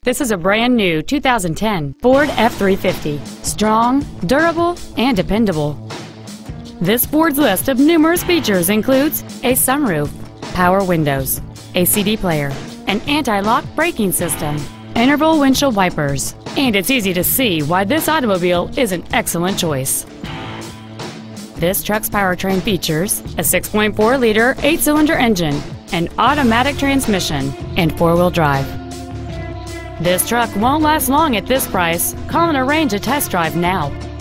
This is a brand new 2010 Ford F-350. Strong, durable, and dependable. This Ford's list of numerous features includes a sunroof, power windows, a CD player, an anti-lock braking system, interval windshield wipers, and it's easy to see why this automobile is an excellent choice. This truck's powertrain features a 6.4-liter 8-cylinder engine, an automatic transmission, and 4-wheel drive. This truck won't last long at this price. Call and arrange a test drive now.